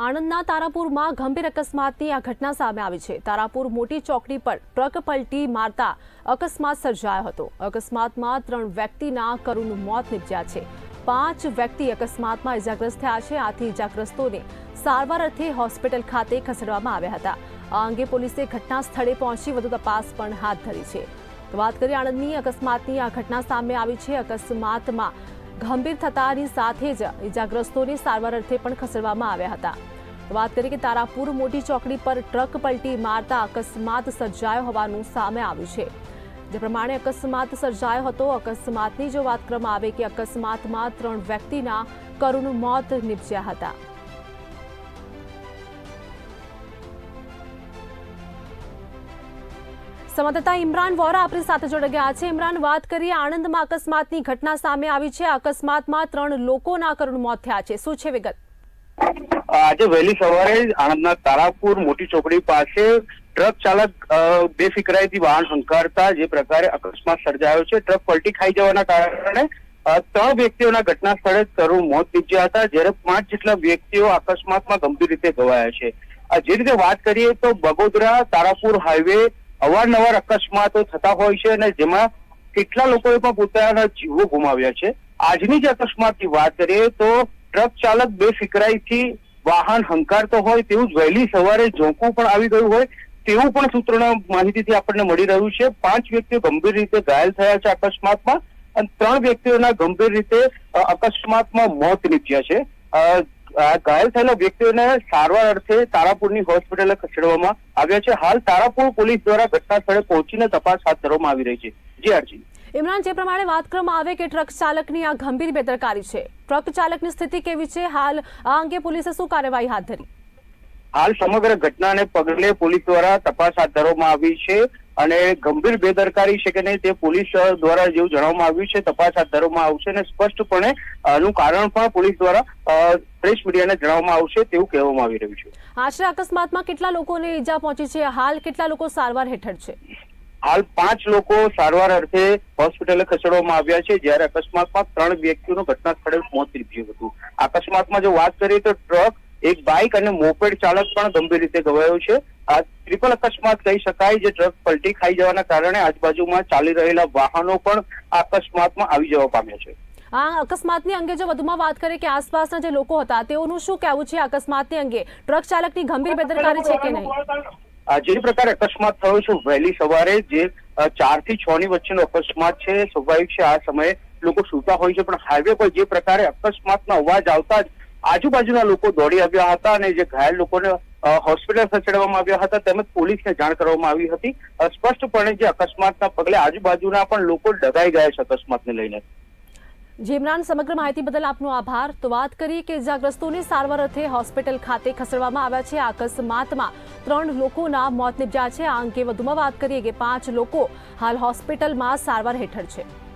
આણંદના તારાપુરમાં ગંભીર અકસ્માતની આ ઘટના સામે આવી છે। તારાપુર મોટી ચોકડી પર ટ્રક પલટી મારતા અકસ્માત સર્જાયો હતો। અકસ્માતમાં 3 વ્યક્તિના કરુણ મોત નિપજ્યા છે। 5 વ્યક્તિ અકસ્માતમાં ઇજાગ્રસ્ત થયા છે। આથી ઇજાગ્રસ્તોને સારવાર અર્થે હોસ્પિટલ ખાતે ખસેડવામાં આવ્યા હતા। આ અંગે પોલીસે ઘટના સ્થળે પહોંચી વધુ તપાસ પણ હાથ ધરી છે। તો વાત કરીએ આણંદની અકસ્માતની આ ઘટના સામે આવી છે। અકસ્માતમાં ગંભીર થતાની સાથે જ ઇજાગ્રસ્તોને સારવાર અર્થે પણ ખસેડવામાં આવ્યા હતા। વાત કરીએ કે તારાપુર મોટી ચોકડી પર ટ્રક પલટી મારતા અકસ્માત સર્જાયો હોવાનું સામે આવ્યું છે। જે પ્રમાણે અકસ્માત સર્જાયો હતો। અકસ્માતની જો વાત કરવામાં આવે કે અકસ્માતમાં 3 વ્યક્તિના કરુણ મોત નિપજ્યા હતા। संवाददाता इमरान वोरा अपनी साथ जोड़ गया है। इमरान, बात करिए आणंद में अकस्मात की घटना सामे आई है। अकस्मात में 3 लोगों करुण मौत थया छे। शुं छे विगत? आज वहेली सवारे आणंदना तारापुर मोटी चौकड़ी पासे ट्रक चालक बेफिकराईथी वाहन हंकारता जे प्रकारे अकस्मात सर्जायो छे। ट्रक पलटी खाई जवाना कारणे 3 व्यक्तिओना घटना स्थळे करुण मौत निपज्या हता, ज्यारे 5 जेटला व्यक्तिओ अकस्मातमां गंभीर रीते घवाया छे। जे रीते बात करिए तो बगोदरा तारापुर हाईवे अवारनवार अकस्मातो थता होय छे अने जेमां કેટલા લોકોએ પણ પોતાના જીવો ગુમાવ્યા છે। આજની જ અકસ્માતની વાત કરીએ તો ટ્રક ચાલક બેફિકરાઈથી વાહન હંકારતો હોય તેવું જ વહેલી સવારે ઝોકું પણ આવી ગયું હોય તેવું પણ સૂત્રોના માહિતીથી આપણને મળી રહ્યું છે। 5 વ્યક્તિઓ ગંભીર રીતે ઘાયલ થયા છે અકસ્માતમાં અને 3 વ્યક્તિઓના ગંભીર રીતે અકસ્માતમાં મોત નીપજ્યા છે। घायल थયેલા व्यक्तिओने सारवार अर्थे तारापुरनी होस्पिटले खसेडवामां આવ્યા છે। हाल तारापुर पोलीस द्वारा घटना स्थळे पहोंचीने तपास हाथ धरवामां આવી રહી છે। जी आरजी इमरान, जे प्रमाणे बात करवामां आवे के ट्रक चालकनी आ गंभीर बेदरकारी छे, ट्रक चालकनी स्थिति केवी छे? हाल आ अंगे पोलीसे शुं कार्यवाही हाथ धरी? हाल समग्र घटनाने पगले पोलीस द्वारा तपास हाथ धरवामां आवी छे અને ગંભીર બેદરકારી છે કે નહીં તે પોલીસ દ્વારા જેવું જણાવવામાં આવ્યું છે તપાસ હાથ ધરવામાં આવશે અને સ્પષ્ટપણે આનું કારણ પણ પોલીસ દ્વારા પ્રેસ મીડિયાને જણાવવામાં આવશે તેવું કહેવામાં આવી રહ્યું છે। આશરે અકસ્માતમાં કેટલા લોકોને ઈજા પહોંચી છે? હાલ કેટલા લોકો સારવાર હેઠળ છે? હાલ 5 લોકો સારવાર અર્થે હોસ્પિટલે ખસેડવામાં આવ્યા છે, જ્યારે અકસ્માતમાં 3 વ્યક્તિઓનું ઘટના સ્થળે મોત નીપજ્યું હતું। અકસ્માતમાં જો વાત કરીએ તો ટ્રક, एक बाइक और मोपेड चालक पण गंभीर रीते घवायो छे। आ ट्रिपल अकस्मात कही शकाय, जे ट्रक पलटी खाई जवाना कारणे आजबाजुमां चाली रहेला वाहनो पण अकस्मातमां आवी जवा पाम्या छे। आ अकस्मातनी अंगे जो वधुमां वात करीए के आसपासना जे लोको हता तेओनुं शुं कहेवुं छे अकस्मातनी अंगे? ट्रक चालकनी गंभीर बेदरकारी छे के नहीं? जे प्रकारे अकस्मात थयो छे वहेली सवारे जे 4 થી 6 ની वच्चेनो अकस्मात छे, स्वाभाविक छे आ समये लोको सूता होय छे, पण हाईवे पर जे प्रकारे अकस्मातनो अवाज आवता ज आजूबाजूना लोको दौड़ी આવ્યા હતા અને જે ઘાયલ લોકોને હોસ્પિટલ ખસેડવામાં આવ્યા હતા તેમજ પોલીસને જાણ કરવામાં આવી હતી। સ્પષ્ટપણે જે અકસ્માતના પગલે આજુબાજુના પણ લોકો ડગાઈ ગયા છે અકસ્માતને લઈને। જીમરાન, સમગ્ર માહિતી બદલ આપનો આભાર। તો વાત કરીએ કે ઇજાગ્રસ્તોને સારવાર અર્થે હોસ્પિટલ ખાતે ખસેડવામાં આવ્યા છે। આ અકસ્માતમાં 3 લોકોના મોત નિપજ્યા છે। આ અંગે વધુમાં વાત કરીએ કે 5 લોકો હાલ હોસ્પિટલમાં સારવાર હેઠળ છે।